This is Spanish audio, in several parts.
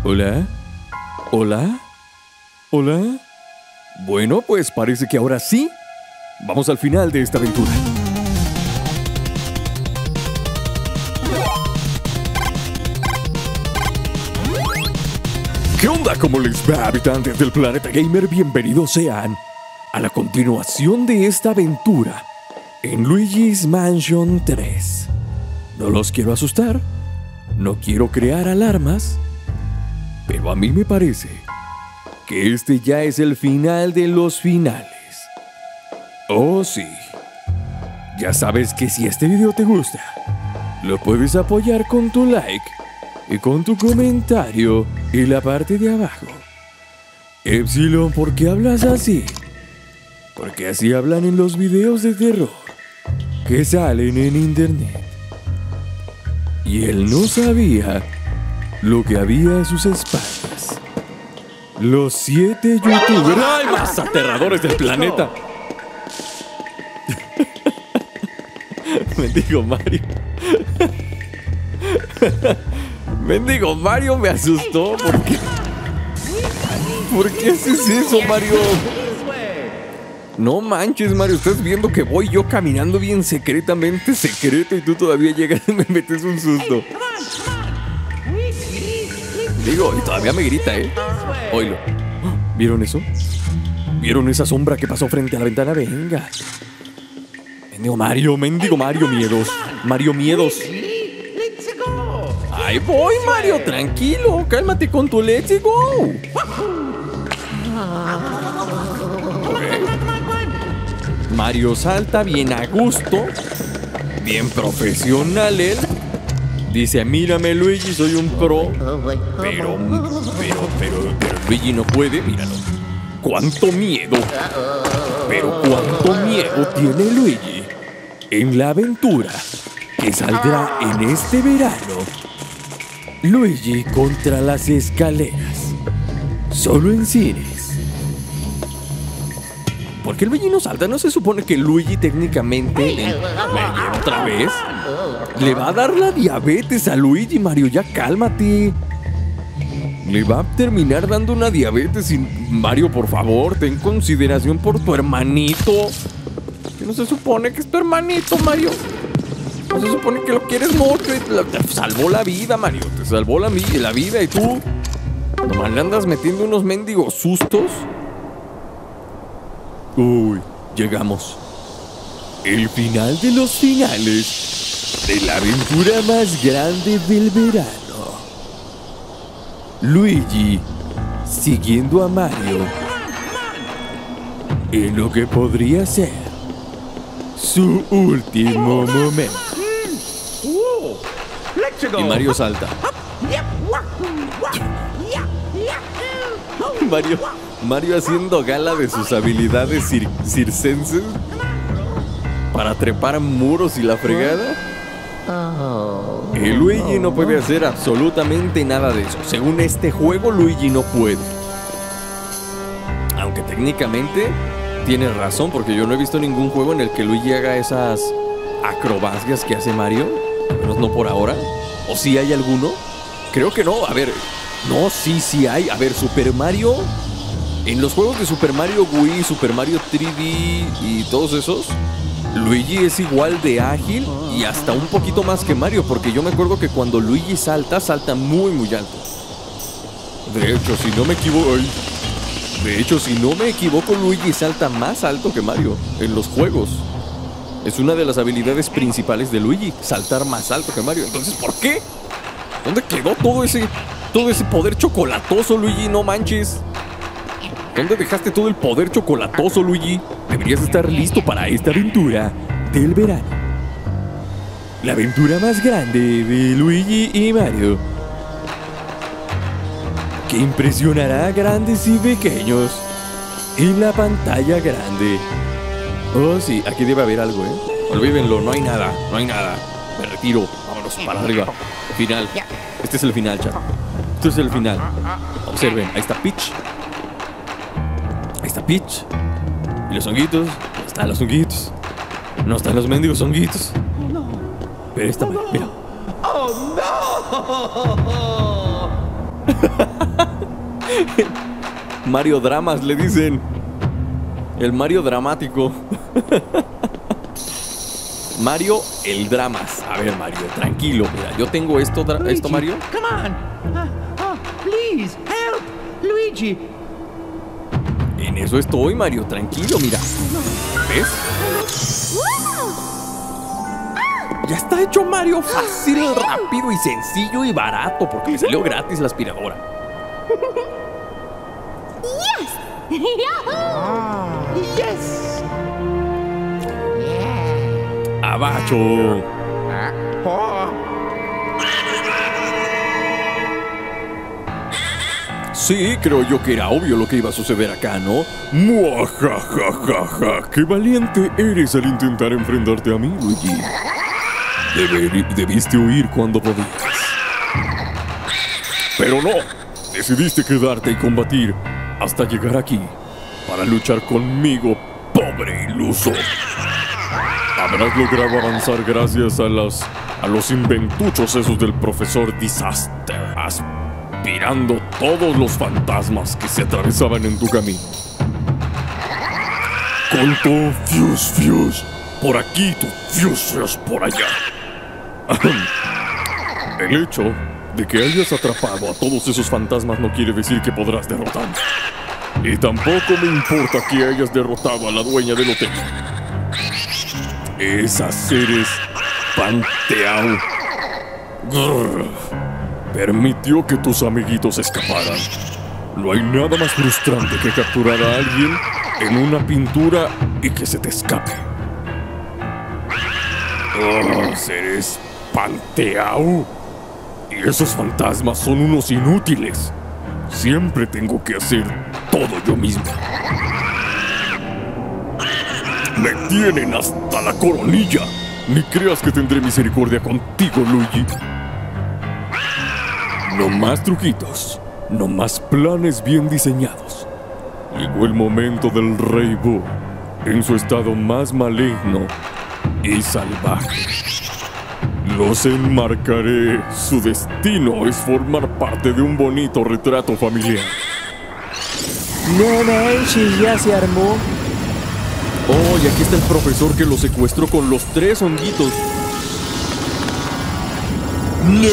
¿Hola? ¿Hola? ¿Hola? Bueno, pues parece que ahora sí. Vamos al final de esta aventura. ¿Qué onda? ¿Cómo les va, habitantes del planeta gamer? Bienvenidos sean a la continuación de esta aventura en Luigi's Mansion 3. No los quiero asustar, no quiero crear alarmas, pero a mí me parece que este ya es el final de los finales. Oh sí, ya sabes que si este video te gusta, lo puedes apoyar con tu like y con tu comentario en la parte de abajo. Epsilon, ¿por qué hablas así? Porque así hablan en los videos de terror que salen en internet. Y él no sabía lo que había a sus espaldas. Los 7 youtubers más aterradores del planeta. Mendigo Mario. Mendigo Mario me asustó. ¿Por qué haces eso, Mario? No manches, Mario, estás viendo que voy yo caminando bien secretamente secreto y tú todavía llegas y me metes un susto. Digo, y todavía me grita, Oílo. ¿Vieron eso? ¿Vieron esa sombra que pasó frente a la ventana? Venga. Mendigo Mario, miedos. Mario, miedos. Ahí voy, Mario, tranquilo. Cálmate con tu let's go. Mario salta bien a gusto, bien profesional él. Dice, mírame Luigi, soy un pro. Pero Luigi no puede, míralo. ¡Cuánto miedo! Pero cuánto miedo tiene Luigi en la aventura que saldrá en este verano. Luigi contra las escaleras, solo en cines. ¿Por qué Luigi no salta? ¿No se supone que Luigi técnicamente otra vez le va a dar la diabetes a Luigi? Mario, ya cálmate. Le va a terminar dando una diabetes. Y Mario, por favor, ten consideración por tu hermanito. Que no se supone que es tu hermanito, Mario. No se supone que lo quieres mucho y te salvó la vida, Mario. Te salvó la vida y tú nomás le andas metiendo unos mendigos sustos. Uy, llegamos. El final de los finales de la aventura más grande del verano. Luigi siguiendo a Mario en lo que podría ser su último momento. Y Mario salta. Mario haciendo gala de sus habilidades circenses para trepar muros y la fregada. Y Luigi no puede hacer absolutamente nada de eso. Según este juego, Luigi no puede. Aunque técnicamente tiene razón, porque yo no he visto ningún juego en el que Luigi haga esas acrobacias que hace Mario. Al menos no por ahora. ¿O sí hay alguno? Creo que no. A ver, no, sí hay. A ver, Super Mario. En los juegos de Super Mario Wii, Super Mario 3D y todos esos, Luigi es igual de ágil y hasta un poquito más que Mario, porque yo me acuerdo que cuando Luigi salta muy alto. De hecho, si no me equivoco, Luigi salta más alto que Mario en los juegos. Es una de las habilidades principales de Luigi, saltar más alto que Mario. Entonces, ¿por qué? ¿Dónde quedó todo ese poder chocolatoso, Luigi? No manches. ¿Dónde dejaste todo el poder chocolatoso, Luigi? Deberías estar listo para esta aventura del verano. La aventura más grande de Luigi y Mario, que impresionará a grandes y pequeños en la pantalla grande. Oh sí, aquí debe haber algo, Olvídenlo, no hay nada. Me retiro, vámonos para arriba. Final. Este es el final, chat. Este es el final. Observen, ahí está Peach. Ahí está Peach. Y los honguitos. No están los honguitos. No están los mendigos honguitos. Pero esta, mira. Mario Dramas le dicen. El Mario dramático. Mario el Dramas. A ver, Mario, tranquilo. Mira, yo tengo esto, Luigi, Mario. Come on. Please, help. Luigi. En eso estoy, Mario, tranquilo, mira. ¿Ves? Ya está hecho, Mario. Fácil, rápido y sencillo y barato. Porque me salió gratis la aspiradora. Yes. Abacho. Sí, creo yo que era obvio lo que iba a suceder acá, ¿no? ¡Muajajajaja! ¡Qué valiente eres al intentar enfrentarte a mí, Luigi! Debiste huir cuando podías. Pero no, decidiste quedarte y combatir hasta llegar aquí para luchar conmigo, pobre iluso. Habrás logrado avanzar gracias a los inventuchos esos del profesor Disaster, aspirando todos los fantasmas que se atravesaban en tu camino. Colto Fuse por aquí, tu Fuse por allá. El hecho de que hayas atrapado a todos esos fantasmas no quiere decir que podrás derrotarlos. Y tampoco me importa que hayas derrotado a la dueña del hotel. Esa seres Panteao permitió que tus amiguitos escaparan. No hay nada más frustrante que capturar a alguien en una pintura y que se te escape. Seres Panteao. Y esos fantasmas son unos inútiles. Siempre tengo que hacer todo yo mismo. Me tienen hasta la coronilla. Ni creas que tendré misericordia contigo, Luigi. No más truquitos, no más planes bien diseñados. Llegó el momento del Rey Boo en su estado más maligno y salvaje. Los enmarcaré. Su destino es formar parte de un bonito retrato familiar. No manches, ya se armó. Oh, y aquí está el profesor que lo secuestró con los 3 honguitos. ¡No!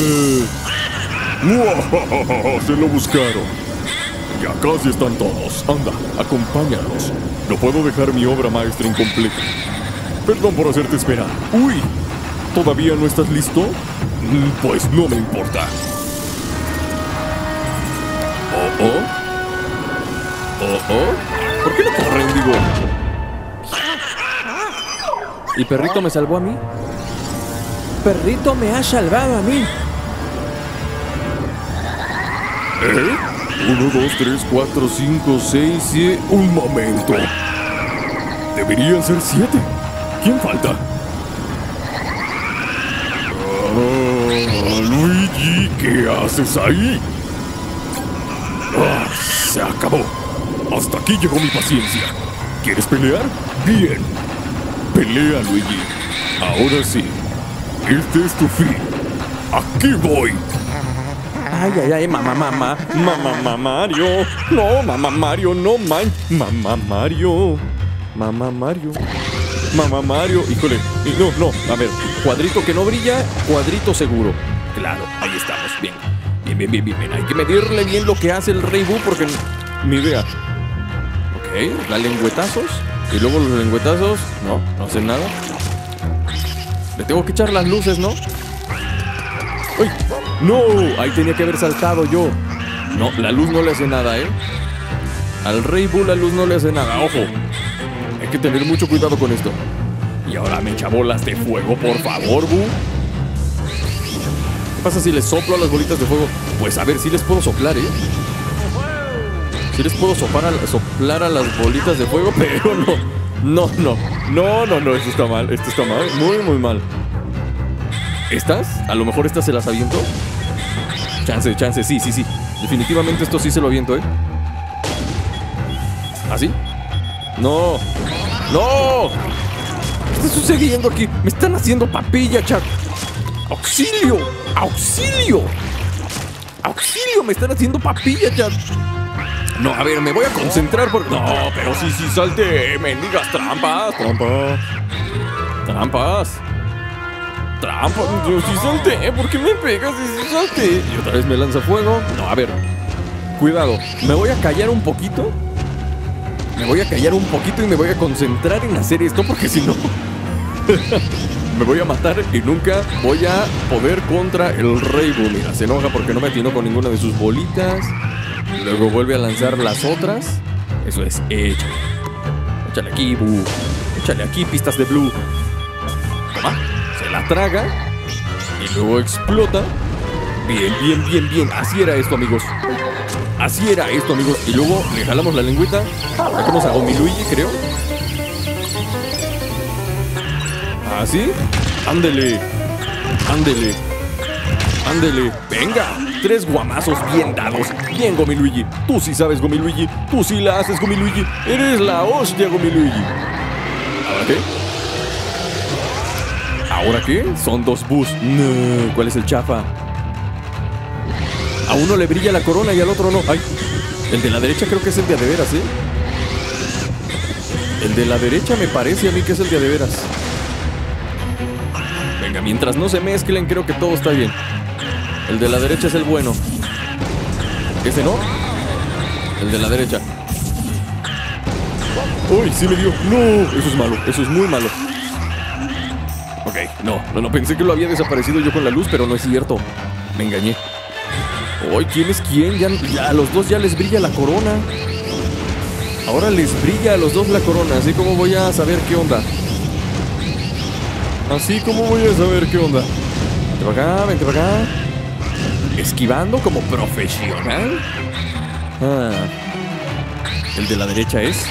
Se lo buscaron. Ya casi están todos. Anda, acompáñalos. No puedo dejar mi obra maestra incompleta. Perdón por hacerte esperar. ¡Uy! ¿Todavía no estás listo? Pues no me importa. ¿Por qué no corren, digo? ¿Y perrito me salvó a mí? Perrito me ha salvado a mí. 1, 2, 3, 4, 5, 6, 7... Un momento. Deberían ser 7. ¿Quién falta? Luigi, ¿qué haces ahí? Se acabó. Hasta aquí llegó mi paciencia. ¿Quieres pelear? Bien. Pelea, Luigi. Ahora sí. Este es tu fin. Aquí voy. Ay, mamá Mario. No, mamá Mario, no mamá Mario. Mamá Mario. Híjole. No. A ver. Cuadrito que no brilla, cuadrito seguro. Claro, ahí estamos. Bien. Hay que medirle bien lo que hace el Rey Boo porque ni idea. Ok, da lengüetazos. Y luego los lengüetazos. No hacen nada. Le tengo que echar las luces, ¿no? ¡Uy! ¡No! Ahí tenía que haber saltado yo. No, la luz no le hace nada, ¿eh? Al Rey Boo la luz no le hace nada. ¡Ojo! Hay que tener mucho cuidado con esto. Y ahora me echa bolas de fuego, por favor, Boo. ¿Qué pasa si les soplo a las bolitas de fuego? Pues a ver, sí les puedo soplar, ¿eh? Sí les puedo soplar a las bolitas de fuego, pero no, esto está mal. Esto está mal, muy mal. ¿Estas? A lo mejor estas se las aviento. Chance, sí. Definitivamente esto sí se lo aviento, ¿eh? ¿Así? ¡No! ¿Qué está sucediendo aquí? Me están haciendo papilla, chat. ¡Auxilio! ¡Auxilio! ¡Me están haciendo papilla ya! No, a ver, me voy a concentrar por... No, pero sí, salte. Mendigas trampas. Trampas. Yo sí salté. ¿Por qué me pegas? Sí salté. Y otra vez me lanza fuego. No, a ver. Cuidado. Me voy a callar un poquito. Y me voy a concentrar en hacer esto porque si no... me voy a matar y nunca voy a poder contra el Rey Boo. Mira, se enoja porque no me atinó con ninguna de sus bolitas. Luego vuelve a lanzar las otras. Eso es, échale aquí, Boo. Échale aquí, pistas de Blue. Toma, se la traga. Y luego explota. Bien. Así era esto, amigos. Y luego le jalamos la lengüita. Sacamos a Gomiluigi, creo. ¿Así? Ándele. Venga. 3 guamazos bien dados. Bien, Gomiluigi. Tú sí sabes, Gomiluigi. Tú sí la haces, Gomiluigi. Eres la hostia, Gomiluigi. ¿Ahora qué? Son 2 Boos. No. ¿Cuál es el chafa? A uno le brilla la corona y al otro no. Ay. El de la derecha creo que es el de a de veras, ¿eh? El de la derecha me parece a mí que es el de a de veras. Venga, mientras no se mezclen, creo que todo está bien. El de la derecha es el bueno. ¿Ese no? El de la derecha. ¡Uy! Sí me dio. ¡No! Eso es malo. Eso es muy malo. Ok, no. Pensé que lo había desaparecido yo con la luz, pero no es cierto. Me engañé. ¡Uy! ¿Quién es quién? Ya a los dos ya les brilla la corona. Ahora les brilla a los dos la corona. Así como voy a saber qué onda. Vente para acá. Esquivando como profesional. El de la derecha es...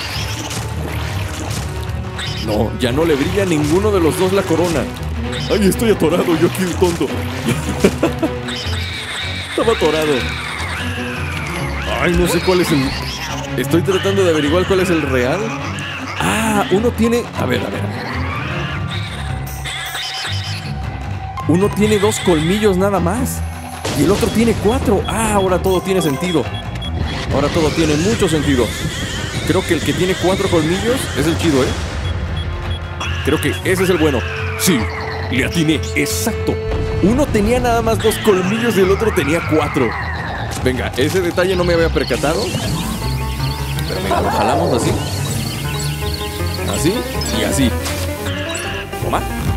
No, ya no le brilla a ninguno de los dos la corona. Ay, estoy atorado, yo aquí tonto. Estaba atorado. Ay, no sé cuál es el... Estoy tratando de averiguar cuál es el real. Uno tiene... A ver. Uno tiene 2 colmillos nada más. Y el otro tiene 4. Ahora todo tiene sentido. Ahora todo tiene mucho sentido. Creo que el que tiene 4 colmillos es el chido, ¿eh? Creo que ese es el bueno. Sí, le atiné, exacto. Uno tenía nada más 2 colmillos y el otro tenía 4. Venga, ese detalle no me había percatado. Pero venga, lo jalamos así. Así y así. Toma.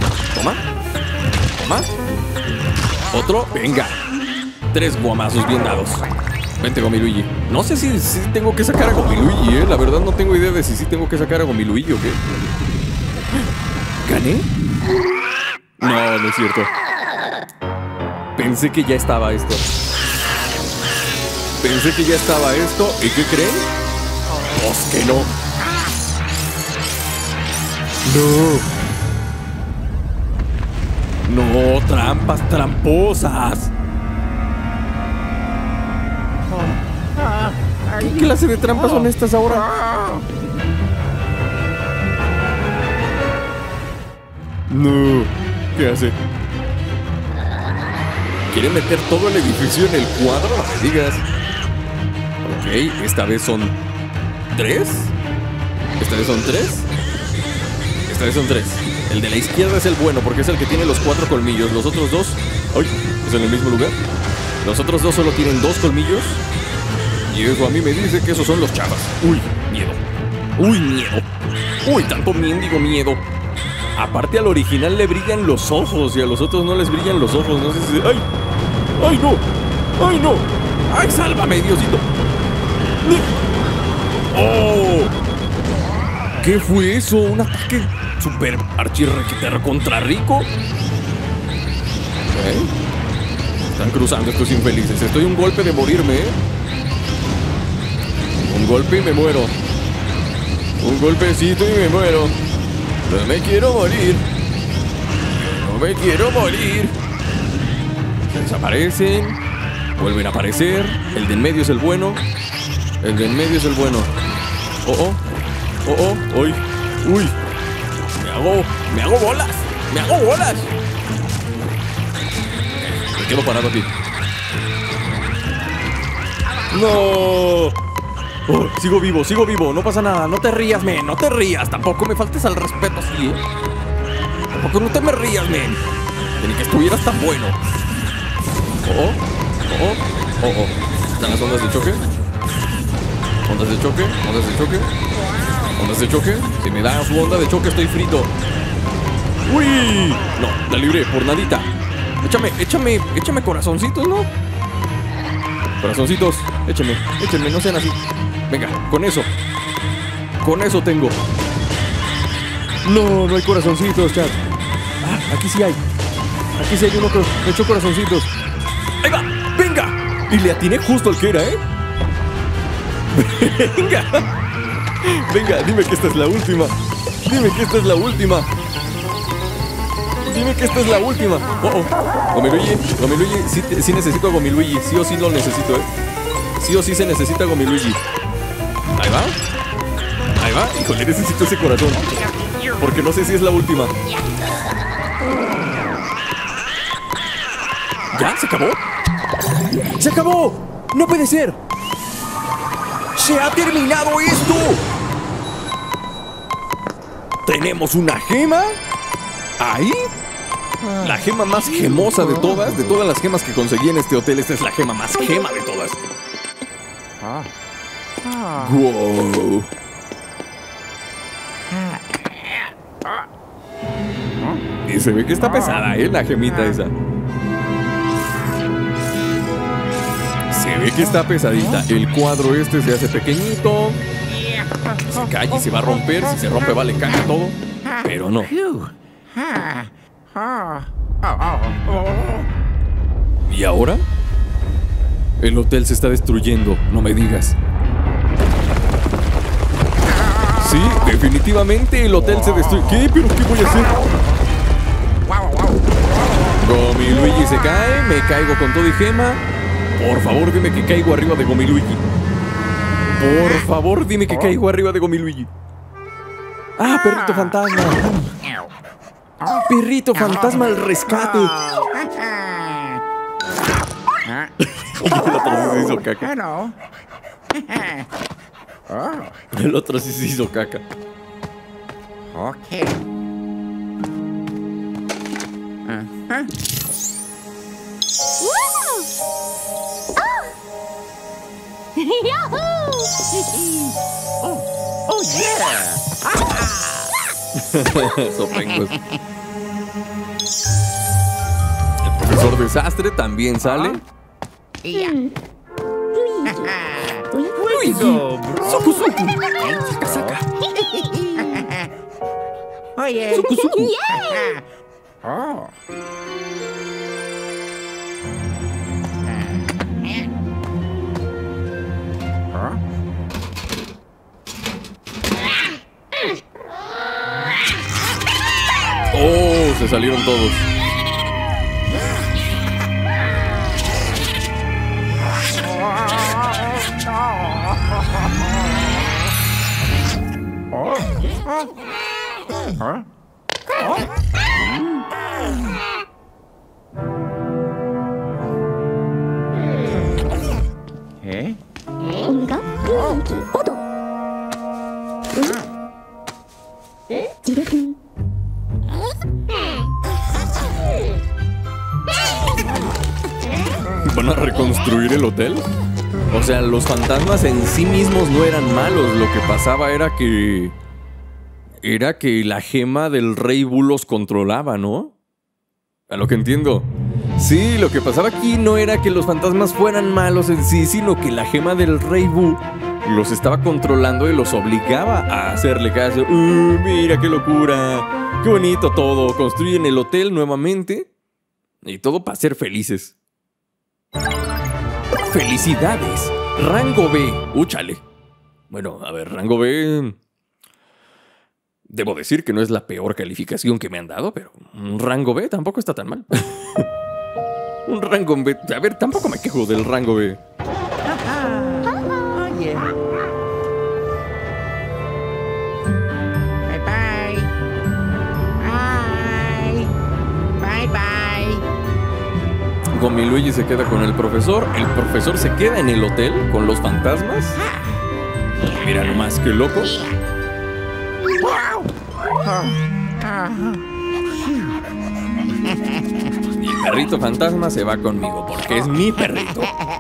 Otro, venga. 3 guamazos bien dados. Vente, Gomiluigi. No sé si tengo que sacar a Gomiluigi, La verdad no tengo idea de si sí tengo que sacar a Gomiluigi o qué. ¿Gané? No es cierto. Pensé que ya estaba esto. ¿Y qué creen? Pues que no. No, trampas tramposas. ¿Qué clase de trampas son estas ahora? No, ¿qué hace? ¿Quiere meter todo el edificio en el cuadro? No me digas. Ok, esta vez son 3. Esta vez son 3. El de la izquierda es el bueno porque es el que tiene los 4 colmillos. Los otros 2... ¡Ay! ¿Es en el mismo lugar? Los otros 2 solo tienen 2 colmillos. Y eso a mí me dice que esos son los chavas. ¡Uy! Miedo. ¡Uy! Tanto mendigo miedo. Aparte al original le brillan los ojos y a los otros no les brillan los ojos. No sé si... ¡Ay! ¡Ay, no! ¡Ay, sálvame, Diosito! ¡Oh! ¿Qué fue eso? ¿Un ataque super archirrequeterra contra rico? Están cruzando estos infelices. Estoy a un golpe de morirme, Un golpe y me muero. Un golpecito y me muero. No me quiero morir. Se desaparecen. Vuelven a aparecer. El de en medio es el bueno. Oh. Uy. Me hago bolas. Me quedo parado aquí. ¡No! Oh, sigo vivo, no pasa nada. No te rías, men, no te rías. Tampoco me faltes al respeto así, Tampoco no te me rías, men. Ni que estuvieras tan bueno. ¿Están las ondas de choque? ¿Ondas de choque? ¿Ondas de choque? ¿Ondas de choque? Si me da su onda de choque estoy frito. ¡Uy! No, la libré por nadita. Échame corazoncitos, ¿no? Corazoncitos, échame, no sean así. Venga, con eso tengo. No hay corazoncitos, chat. Aquí sí hay uno que me echó corazoncitos. ¡Ahí va! ¡Venga! Y le atiné justo al que era, Venga, dime que esta es la última. Gomiluigi, sí necesito a Gomiluigi. Sí o sí lo necesito, Sí o sí se necesita a Gomiluigi. Ahí va. Híjole, necesito ese corazón. Porque no sé si es la última. ¿Ya? ¿Se acabó? ¡Se acabó! ¡No puede ser! ¡Se ha terminado esto! ¿Tenemos una gema? ¿Ahí? La gema más gemosa de todas las gemas que conseguí en este hotel. Esta es la gema más gema de todas. ¡Wow! Y se ve que está pesada, la gemita esa. Se ve que está pesadita. El cuadro este se hace pequeñito. Se cae y se va a romper. Si se rompe vale caca todo. Pero no. ¿Y ahora? El hotel se está destruyendo, no me digas. Sí, definitivamente el hotel se destruye. ¿Qué? ¿Pero qué voy a hacer? Gomiluigi se cae, me caigo con todo y gema. Por favor, dime que caigo arriba de Gomiluigi. Por favor, dime que caigo arriba de Gomiluigi. ¡Ah, perrito fantasma! ¡Perrito fantasma al rescate! El otro sí se hizo caca. El otro sí se hizo caca. Ok. Oh yeah. Sopengos. El profesor Desastre también sale. Luigi, Suku Suku. Saca, saca. Oye. Suku Suku. Oh. Oh, se salieron todos. ¿Eh? ¿Van a reconstruir el hotel? O sea, los fantasmas en sí mismos no eran malos. Lo que pasaba era que la gema del Rey Boo los controlaba, ¿no? A lo que entiendo. Sí, lo que pasaba aquí no era que los fantasmas fueran malos en sí, sino que la gema del Rey Boo los estaba controlando y los obligaba a hacerle caso. Mira qué locura. Qué bonito todo. Construyen el hotel nuevamente. Y todo para ser felices. ¡Felicidades! Rango B. Úchale. Bueno, a ver, rango B... Debo decir que no es la peor calificación que me han dado, pero un rango B tampoco está tan mal. Un rango B... A ver, tampoco me quejo del rango B. Oye. Bye bye. Bye. Bye bye. Gomi Luigi se queda con el profesor se queda en el hotel con los fantasmas. Mira nomás, qué loco. Y el perrito fantasma se va conmigo porque es mi perrito.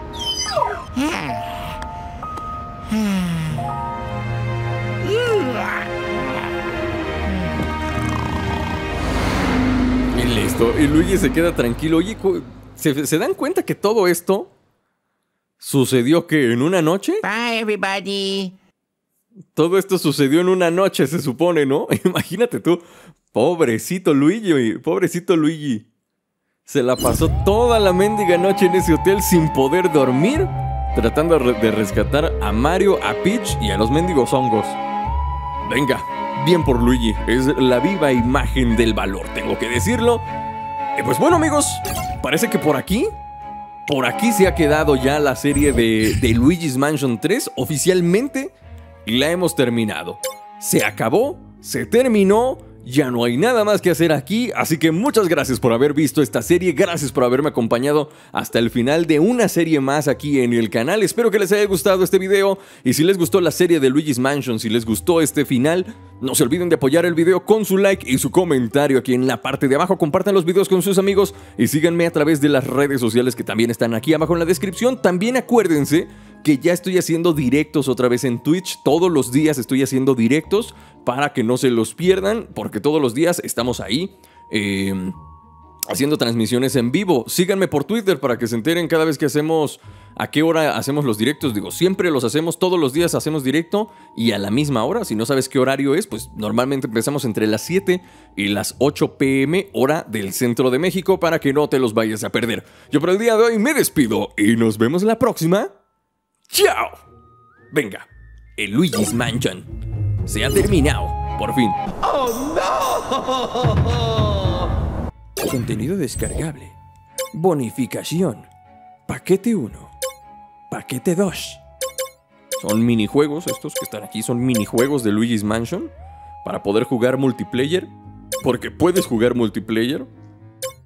Y listo. Y Luigi se queda tranquilo. Oye, ¿se dan cuenta que todo esto sucedió que en una noche? Bye, everybody. Todo esto sucedió en una noche, se supone, ¿no? Imagínate tú. Pobrecito Luigi. Se la pasó toda la mendiga noche en ese hotel sin poder dormir, tratando de rescatar a Mario, a Peach y a los mendigos hongos. Venga, bien por Luigi. Es la viva imagen del valor, tengo que decirlo. Y pues bueno, amigos, parece que por aquí se ha quedado ya la serie de Luigi's Mansion 3 oficialmente. Y la hemos terminado. Se acabó, se terminó, ya no hay nada más que hacer aquí, así que muchas gracias por haber visto esta serie, gracias por haberme acompañado hasta el final de una serie más aquí en el canal. Espero que les haya gustado este video, y si les gustó la serie de Luigi's Mansion, si les gustó este final, no se olviden de apoyar el video con su like y su comentario aquí en la parte de abajo. Compartan los videos con sus amigos y síganme a través de las redes sociales que también están aquí abajo en la descripción. También acuérdense que ya estoy haciendo directos otra vez en Twitch. Todos los días estoy haciendo directos para que no se los pierdan, porque todos los días estamos ahí haciendo transmisiones en vivo. Síganme por Twitter para que se enteren cada vez que hacemos, a qué hora hacemos los directos. Digo, siempre los hacemos, todos los días hacemos directo y a la misma hora. Si no sabes qué horario es, pues normalmente empezamos entre las 7 y las 8 p.m. hora del centro de México, para que no te los vayas a perder. Yo por el día de hoy me despido y nos vemos la próxima. ¡Chao! Venga, el Luigi's Mansion se ha terminado, por fin. ¡Oh, no! Contenido descargable. Bonificación. Paquete 1. Paquete 2. Son minijuegos, estos que están aquí son minijuegos de Luigi's Mansion para poder jugar multiplayer, porque puedes jugar multiplayer.